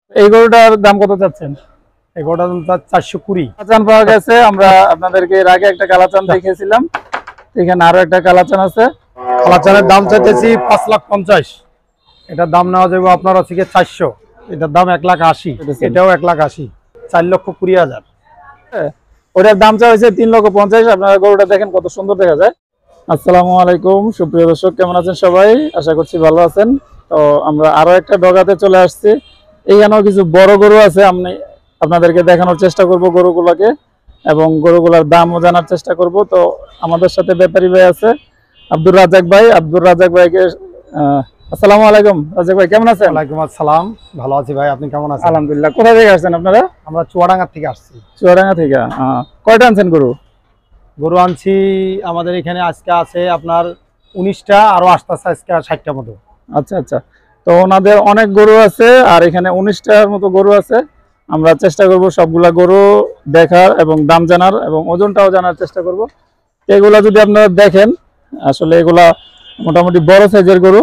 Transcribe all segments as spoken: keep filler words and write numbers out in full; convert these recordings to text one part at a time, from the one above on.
এই গরুটার দাম কত চাচ্ছেন? এই গরুটার দাম চারশো কুড়ি। কালাচান পাওয়া গেছে, আমরা আপনাদেরকে এর আগে একটা কালাচান দেখিয়েছিলাম, এখানে আরো একটা কালাচান আছে। কালাচানের দাম চাইতেছি পাঁচ লাখ পঞ্চাশ, এটার দাম নেওয়া যাবে আপনার হচ্ছে গিয়ে চারশো, এটার দাম এক লাখ আশি, এটাও এক লাখ আশি, চার লক্ষ কুড়ি হাজার। ওটার দাম চা হয়েছে তিন লক্ষ পঞ্চাশ। আপনারা গরুটা দেখেন কত সুন্দর দেখা যায়। আসসালামু আলাইকুম সুপ্রিয় দর্শক, কেমন আছেন সবাই? আশা করছি ভালো আছেন। তো আমরা আরো একটা ডগাতে চলে আসছি। এইখানেও কিছু বড় গরু আছে, আমি আপনাদেরকে দেখানোর চেষ্টা করব গরুগুলোকে এবং গরুগুলোর দামও জানার চেষ্টা করব। তো আমাদের সাথে ব্যাপারী ভাই আছে, আব্দুর রাজ্জাক ভাই। আব্দুর রাজ্জাক ভাইকে আসসালামু আলাইকুম। রাজ্জাক ভাই কেমন আছেন? ওয়ালাইকুম আসসালাম, ভালো আছি ভাই, আপনি কেমন আছেন? আলহামদুলিল্লাহ। কোথা থেকে আসছেন আপনারা? আমরা চুয়াডাঙ্গা থেকে আসছি। চুয়াডাঙ্গা থেকে। কয়টা আনছেন গরু? গরু আনছি আমাদের এখানে আজকে আছে আপনার উনিশটা, আরো আসতেছে আজকে ষাটটা মতো। আচ্ছা আচ্ছা, তো ওনাদের অনেক গরু আছে আর এখানে উনিশটার মতো গরু আছে। আমরা চেষ্টা করব সবগুলা গরু দেখার এবং দাম জানার এবং ওজনটাও জানার চেষ্টা করব। এগুলা যদি আপনারা দেখেন, আসলে এগুলা মোটামুটি বড় সাইজের গরু।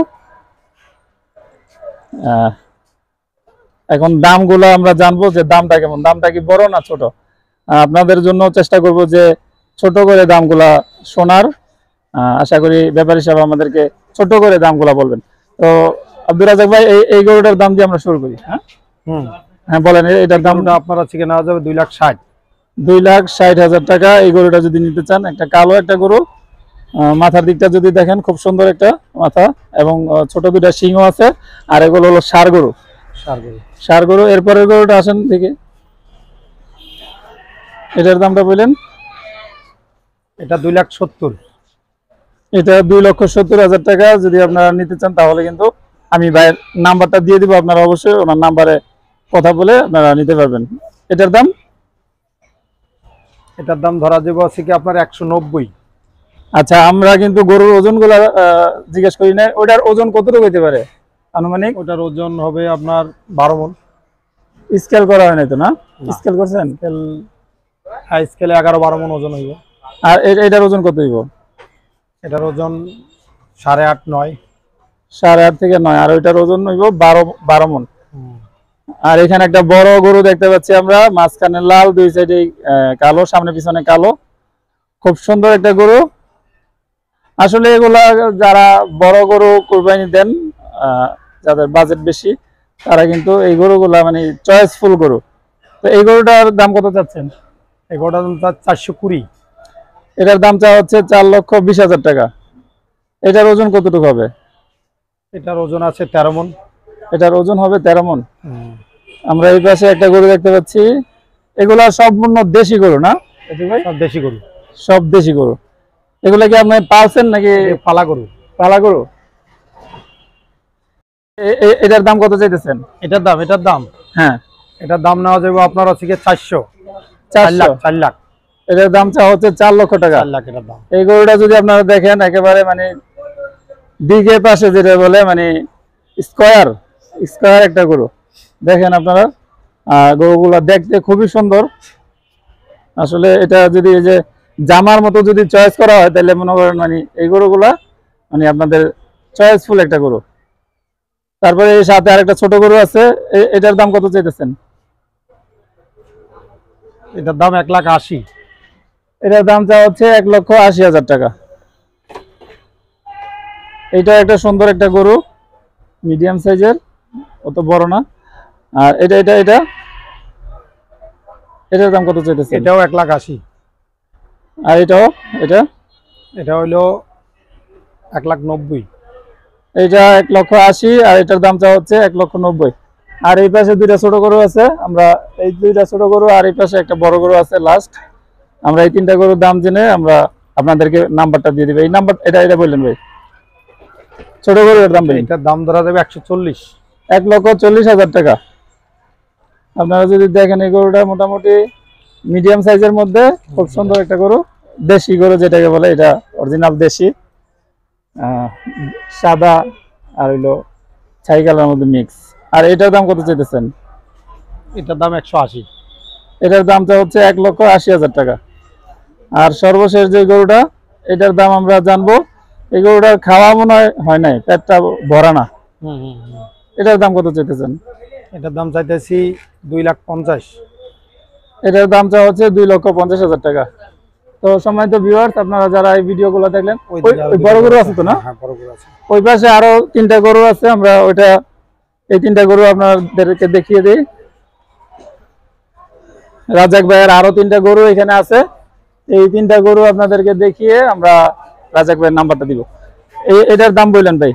এখন দামগুলো আমরা জানবো যে দামটা কেমন, দামটা কি বড় না ছোট। আপনাদের জন্য চেষ্টা করব যে ছোট করে দামগুলা শোনার। আশা করি ব্যাপারী সাহেব আমাদেরকে ছোট করে দামগুলা বলবেন। তো আব্দুর রাজ্জাক ভাই, এই এই গরুটার দাম দিয়ে আমরা শুরু করি। হ্যাঁ হুম হ্যাঁ বলেন, এটার দামটা আপনার হচ্ছে কি নেওয়া যাবে দুই লাখ ষাট। দুই লাখ ষাট হাজার টাকা এই গরুটা যদি নিতে চান। একটা কালো একটা গরু, মাথার দিকটা যদি দেখেন খুব সুন্দর একটা মাথা এবং ছোট দুইটা শিংও আছে। আর এগুলো হলো ষাঁড় গরু। ষাট গরু ষাঁড় গরু এরপরের গরুটা আসেন দেখে, এটার দামটা বললেন? এটা দুই লাখ সত্তর। এটা দুই লক্ষ সত্তর হাজার টাকা যদি আপনারা নিতে চান, তাহলে কিন্তু আমি ভাইয়ের নাম্বারটা দিয়ে দিব, আপনারা অবশ্যই ওনার নাম্বারে কথা বলে আপনারা নিতে পারবেন। এটার দাম? এটার দাম ধরা যাবে হচ্ছে কি আপনার একশো নব্বই। আচ্ছা, আমরা কিন্তু গরুর ওজন গুলা জিজ্ঞেস করি না, ওটার ওজন কতটুকু হইতে পারে আনুমানিক? ওটার ওজন হবে আপনার বারো মন। স্কেল করা হয় নাই তো? না স্কেল করছেন? স্কেলে এগারো বারো মন ওজন হইব। আর এটার ওজন কত হইব? এটার ওজন সাড়ে আট নয়। সাড়ে আট থেকে নয়। আর ওইটার ওজন হইব বারো বারো মন। আর এখানে একটা বড় গরু দেখতে পাচ্ছি আমরা, মাঝখানে লাল, দুই সাইডে কালো, সামনে পিছনে কালো। খুব সুন্দর একটা গরু। আসলে এগুলা যারা বড় গরু কুরবানি দেন, যাদের বাজেট বেশি, তারা কিন্তু এই গরুগুলা মানে চয়েসফুল গরু। তো এই গরুটার দাম কত চাচ্ছেন? এই গরুটার দাম চারশো কুড়ি। এটার দাম চা হচ্ছে চার লক্ষ বিশ হাজার টাকা। এটার ওজন কতটুকু হবে? এটার ওজন আছে তেরো মন। এটার ওজন হবে তেরো মন। আমরা এই পাশে একটা গরু দেখতে পাচ্ছি। এগুলা সম্পূর্ণ দেশি গরু না? সব দেশি গরু। সব দেশি গরু। এগুলা কি আপনি পালছেন নাকি পালা গরু? পালা গরু। এটার দাম কত চাইতেছেন? এটার দাম এটার দাম হ্যাঁ, এটার দাম নেওয়া যাবে আপনার হচ্ছে কি চারশো। চার লাখ চার লাখ এটার দাম চা হচ্ছে চার লক্ষ টাকা। চার লাখ এটার দাম। এই গরুটা যদি আপনারা দেখেন, একেবারে মানে দিকে পাশে যেটা বলে মানে স্কয়ার স্কয়ার একটা গরু দেখেন আপনারা। গরুগুলা দেখতে খুবই সুন্দর। আসলে এটা যদি এই যে জামার মতো যদি চয়েস করা হয়, তাহলে মনে করেন মানে এই গরুগুলা মানে আপনাদের চয়েসফুল একটা গরু। তারপরে এই সাথে আরেকটা ছোট গরু আছে, এটার দাম কত চাইতেছেন? এটার দাম এক লাখ আশি। এটার দাম চা হচ্ছে এক লক্ষ আশি হাজার টাকা। এটা একটা সুন্দর একটা গরু, মিডিয়াম সাইজের, অত বড় না। আর এটা এটা এটা এটার দাম কত চাইতেছে? এটাও এক লাখ আশি। আর এটাও এটা এটা হইলো এক লাখ নব্বই। এটা এক লক্ষ আশি আর এটার দাম চা হচ্ছে এক লক্ষ নব্বই। আর এই পাশে দুইটা ছোট গরু আছে, আমরা এই দুইটা ছোট গরু আর এই পাশে একটা বড় গরু আছে লাস্ট। আমরা এই তিনটা গরুর দাম জেনে আমরা আপনাদেরকে নাম্বারটা দিয়ে দিবে। এই নাম্বার এটা এটা বললেন ভাই, ছোট গরুর দাম? এটার দাম ধরা যাবে একশো চল্লিশ। এক লক্ষ চল্লিশ হাজার টাকা। আপনারা যদি দেখেন এই গরুটা মোটামুটি মিডিয়াম সাইজের মধ্যে, খুব সুন্দর একটা গরু, দেশি গরু যেটাকে বলে, এটা অরিজিনাল দেশি, সাদা আর হইলো ছাই কালার মধ্যে মিক্স। আর এটার দাম কত চাইতেছেন? এটার দাম একশো আশি। এটার দামটা হচ্ছে এক লক্ষ আশি হাজার টাকা। আর সর্বশেষ যে গরুটা, এটার দাম আমরা জানবো। এই গরুটার খাওয়া মনে হয় নাই, পেটটা ভরা না। এটার দাম কত চাইতেছেন? এটার দাম চাইতেছি দুই লাখ পঞ্চাশ। এটার দাম চা হচ্ছে দুই লক্ষ পঞ্চাশ হাজার টাকা। তো সম্মানিত ভিউয়ার্স, আপনারা যারা এই ভিডিওগুলো দেখলেন, ওই বড় গরু আছে তো না? হ্যাঁ, বড় গরু আছে। ওই পাশে আরো তিনটা গরু আছে, আমরা ওইটা এই তিনটা গরু আপনাদেরকে দেখিয়ে দিই। রাজাক ভাইয়ের আরো তিনটা গরু এখানে আছে, এই তিনটা গরু আপনাদেরকে দেখিয়ে আমরা রাজাক ভাইয়ের নাম্বারটা দিব। এটার দাম বললেন ভাই?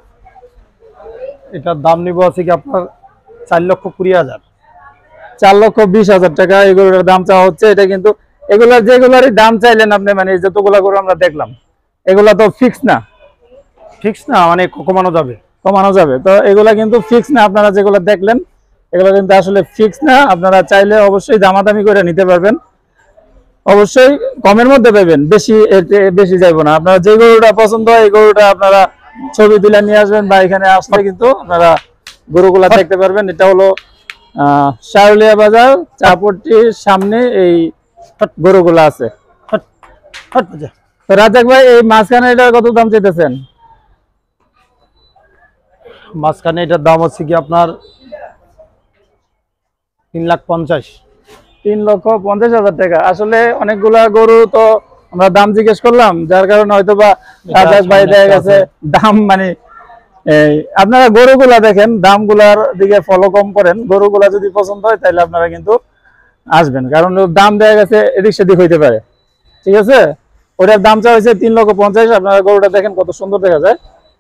এটার দাম নিব আছে কি আপনার চার লক্ষ কুড়ি হাজার। চার লক্ষ বিশ হাজার টাকা এগুলোর দাম চাওয়া হচ্ছে। এটা কিন্তু এগুলার যেগুলারই দাম চাইলেন আপনি, মানে যতগুলা গরু আমরা দেখলাম, এগুলা তো ফিক্স না। ফিক্স না, মানে কমানো যাবে, কমানো যাবে। তো এগুলা কিন্তু ফিক্স না, আপনারা যেগুলো দেখলেন এগুলো কিন্তু আসলে ফিক্স না। আপনারা চাইলে অবশ্যই দামাদামি করে নিতে পারবেন, অবশ্যই কমের মধ্যে পাবেন, বেশি বেশি যাইবো না। আপনারা যে গরুটা পছন্দ হয় এই গরুটা আপনারা ছবি তুলে নিয়ে আসবেন, বা এখানে আসলে কিন্তু আপনারা গরুগুলা দেখতে পারবেন। এটা হলো আহ শারুলিয়া বাজার চাপট্টির সামনে এই গরুগুলা আছে। তো রাজাক ভাই, এই মাঝখানে এটা কত দাম চাইতেছেন? মাঝখানে এটার দাম হচ্ছে কি আপনার তিন লাখ পঞ্চাশ। তিন লক্ষ পঞ্চাশ হাজার টাকা। আসলে অনেকগুলা গরু তো আমরা দাম জিজ্ঞেস করলাম, যার কারণে হয়তো বা রাজাক ভাই দেখা গেছে দাম, মানে আপনারা গরুগুলা দেখেন, দামগুলার দিকে ফলো কম করেন। গরুগুলা যদি পছন্দ হয় তাহলে আপনারা কিন্তু আসবেন, কারণ দাম দেখা গেছে এদিক সেদিক হইতে পারে। ঠিক আছে, ওটার দাম চা হয়েছে তিন লক্ষ পঞ্চাশ। আপনারা গরুটা দেখেন কত সুন্দর দেখা যায়,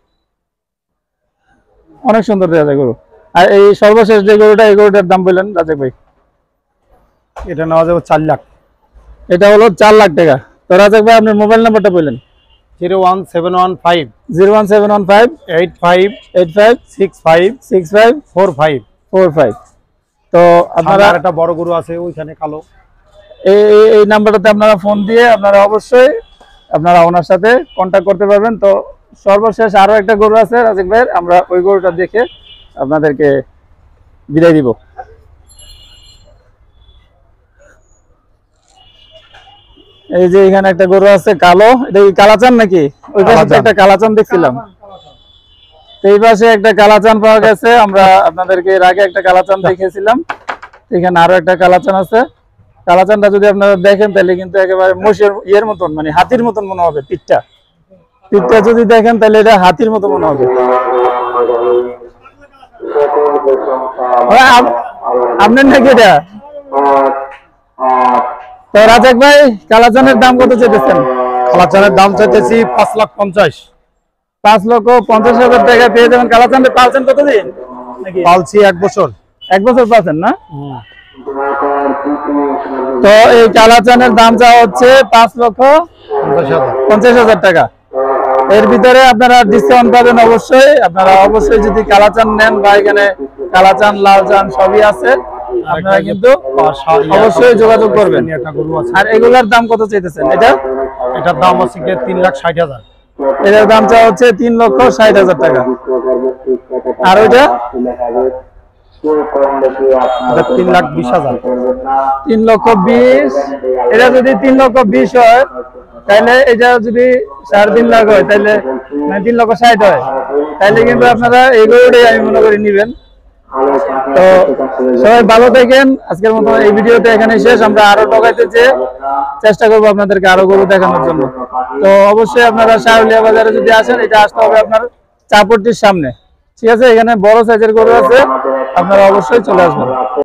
অনেক সুন্দর দেখা যায় গরু। আর এই সর্বশেষ যে গরুটা, এই গরুটার দাম বললেন রাজাক ভাই? এটা নেওয়া যাবে চার লাখ। এটা হলো চার লাখ টাকা। তো রাজাক ভাই, আপনার মোবাইল নাম্বারটা বললেন? Zero one seven one five zero one seven one five eight five eight five six five six five four five four five. তো আপনারা একটা বড় গরু আছে ওইখানে কালো, এই এই নাম্বারটাতে আপনারা ফোন দিয়ে আপনারা অবশ্যই আপনারা ওনার সাথে কন্ট্যাক্ট করতে পারবেন। তো সর্বশেষ আরো একটা গরু আছে রাজাক ভাইয়ের, আমরা ওই গরুটা দেখে আপনাদেরকে বিদায় দিব। এই যে এখানে একটা গরু আছে কালো, এটা কি কালাচান নাকি? ওই পাশে একটা কালাচান দেখছিলাম, এই পাশে একটা কালাচান পাওয়া গেছে। আমরা আপনাদেরকে এর আগে একটা কালাচান দেখিয়েছিলাম, এখানে আরো একটা কালাচান আছে। কালাচানটা যদি আপনারা দেখেন তাহলে কিন্তু একেবারে মোষের ইয়ের মতন, মানে হাতির মতন মনে হবে। পিঠটা পিঠটা যদি দেখেন তাহলে এটা হাতির মতো মনে হবে। আপনার নাকি এটা? তো রাজাক ভাই, কালাচানের দাম কত চাইতেছেন? কালাচানের দাম চাইতেছি পাঁচ লাখ পঞ্চাশ। পাঁচ লক্ষ পঞ্চাশ হাজার টাকা পেয়ে যাবেন। কালাচানটা পালছেন কতদিন? পালছি এক বছর। এক বছর পালছেন না? তো এই কালাচানের দাম চা হচ্ছে পাঁচ লক্ষ পঞ্চাশ হাজার টাকা। এর ভিতরে আপনারা ডিসকাউন্ট পাবেন অবশ্যই। আপনারা অবশ্যই যদি কালাচান নেন, বা এখানে কালাচান লালচান সবই আছে, আপনারা কিন্তু অবশ্যই যোগাযোগ করবেন। আর এগুলার দাম কত চাইতেছেন? এটা এটার দাম হচ্ছে তিন লাখ ষাট হাজার। এটার দাম চা হচ্ছে তিন লক্ষ ষাট হাজার টাকা। আর ওইটা তিন লাখ বিশ হাজার। তিন লক্ষ বিশ। এটা যদি তিন লক্ষ বিশ হয় তাহলে এটা যদি সাড়ে তিন লাখ হয় তাহলে মানে তিন লক্ষ ষাট হয়, তাহলে কিন্তু আপনারা এই গরুটাই আমি মনে করি নিবেন। তো সবাই ভালো থাকেন। আজকের মতো এই ভিডিওতে এখানে শেষ। আমরা আরো ঠকাইতে চেয়ে চেষ্টা করবো আপনাদেরকে আরো গরু দেখানোর জন্য। তো অবশ্যই আপনারা শারুলিয়া বাজারে যদি আসেন, এটা আসতে হবে আপনার চাপট্টির সামনে। ঠিক আছে, এখানে বড় সাইজের গরু আছে, আপনারা অবশ্যই চলে আসবেন।